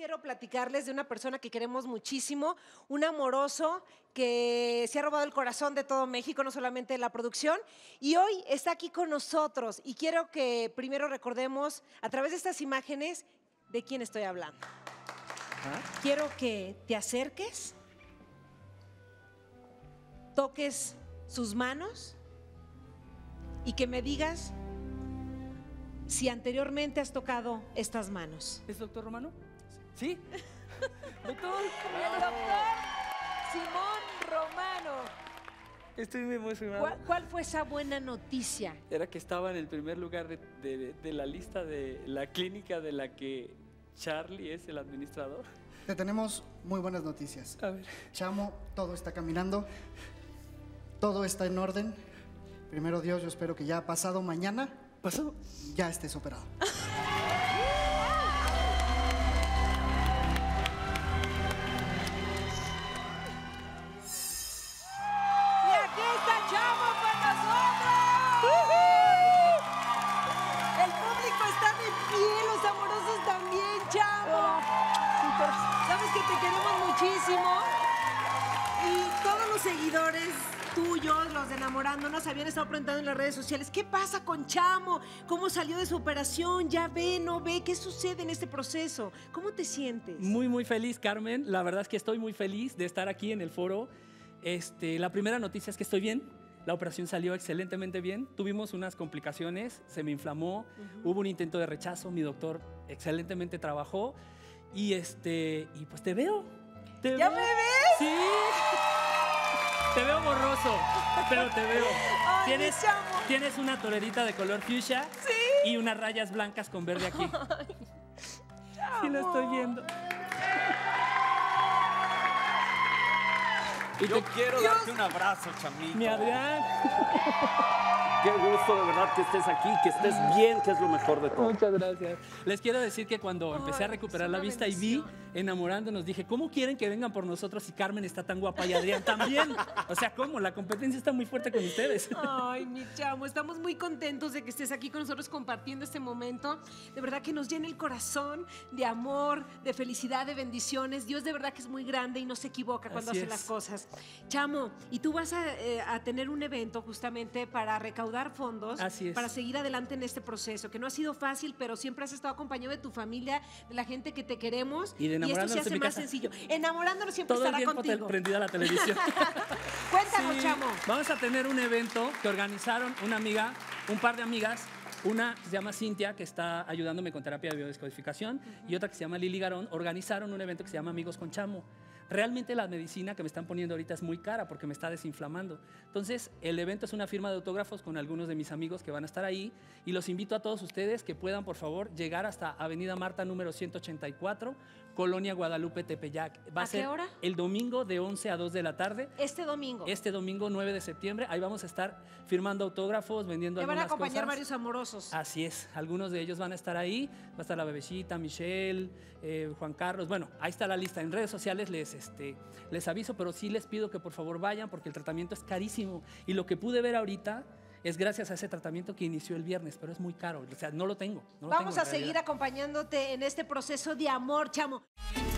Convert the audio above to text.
quiero platicarles de una persona que queremos muchísimo, un amoroso que se ha robado el corazón de todo México, no solamente de la producción, y hoy está aquí con nosotros. Y quiero que primero recordemos a través de estas imágenes de quién estoy hablando. Quiero que te acerques, toques sus manos y que me digas si anteriormente has tocado estas manos. ¿Es doctor Romano? ¿Sí? Doctor. El doctor Simón Romano. Estoy muy emocionado. ¿Cuál fue esa buena noticia? Era que estaba en el primer lugar de la lista de la clínica de la que Charlie es el administrador. Te tenemos muy buenas noticias. A ver. Chamo, todo está caminando, todo está en orden. Primero Dios, yo espero que ya pasado mañana ¿Pasó? ya estés operado. ¡Y aquí está Chamo con nosotros! El público está de pie, los amorosos también, Chamo. Sabes que te queremos muchísimo. Y todos los seguidores tuyos, los de Enamorándonos, habían estado preguntando en las redes sociales, ¿qué pasa con Chamo? ¿Cómo salió de su operación? ¿Ya ve, no ve? ¿Qué sucede en este proceso? ¿Cómo te sientes? Muy feliz, Carmen. La verdad es que estoy muy feliz de estar aquí en el foro. La primera noticia es que estoy bien. La operación salió excelentemente bien. Tuvimos unas complicaciones, se me inflamó, hubo un intento de rechazo, mi doctor excelentemente trabajó y pues te veo. ¿Ya me ves? Sí. Te veo borroso, pero te veo. Ay, mi Chamo. Tienes una torerita de color fuchsia. Sí. Y unas rayas blancas con verde aquí. Sí, lo estoy viendo. Yo quiero darte un abrazo, chamito. Mi Adrián. Qué gusto de verdad que estés aquí, que estés bien, que es lo mejor de todo. Muchas gracias. Les quiero decir que cuando empecé a recuperar es la una vista y bendición. vi Enamorándonos, dije, ¿cómo quieren que vengan por nosotros si Carmen está tan guapa y Adrián también? O sea, ¿cómo? La competencia está muy fuerte con ustedes. Ay, mi Chamo, estamos muy contentos de que estés aquí con nosotros compartiendo este momento. De verdad que nos llena el corazón de amor, de felicidad, de bendiciones. Dios de verdad que es muy grande y no se equivoca cuando Así hace es. las cosas. Chamo, y tú vas a tener un evento justamente para recaudar fondos. Así es. Para seguir adelante en este proceso, que no ha sido fácil, pero siempre has estado acompañado de tu familia, de la gente que te queremos. Y de esto se Enamorándonos hace en mi más casa. sencillo. Enamorándonos siempre Todo el estará tiempo contigo. prendida la televisión. Cuéntanos, Sí. Chamo. Vamos a tener un evento que organizaron un par de amigas. Una que se llama Cintia, que está ayudándome con terapia de biodescodificación, y otra que se llama Lili Garón. Organizaron un evento que se llama Amigos con Chamo. Realmente la medicina que me están poniendo ahorita es muy cara porque me está desinflamando. Entonces, el evento es una firma de autógrafos con algunos de mis amigos que van a estar ahí, y los invito a todos ustedes que puedan, por favor, llegar hasta Avenida Marta número 184, Colonia Guadalupe, Tepeyac. Va ¿A ser qué hora? el domingo de 11 a 2 de la tarde. Este domingo. Este domingo 9 de septiembre, ahí vamos a estar firmando autógrafos, vendiendo Te van a algunas acompañar cosas. varios amorosos. Así es, algunos de ellos van a estar ahí. Va a estar la bebecita, Michelle, Juan Carlos. Bueno, ahí está la lista. En redes sociales les aviso, pero sí les pido que por favor vayan porque el tratamiento es carísimo. Y lo que pude ver ahorita es gracias a ese tratamiento que inició el viernes, pero es muy caro. O sea, no lo tengo. Vamos a seguir acompañándote en este proceso de amor, Chamo.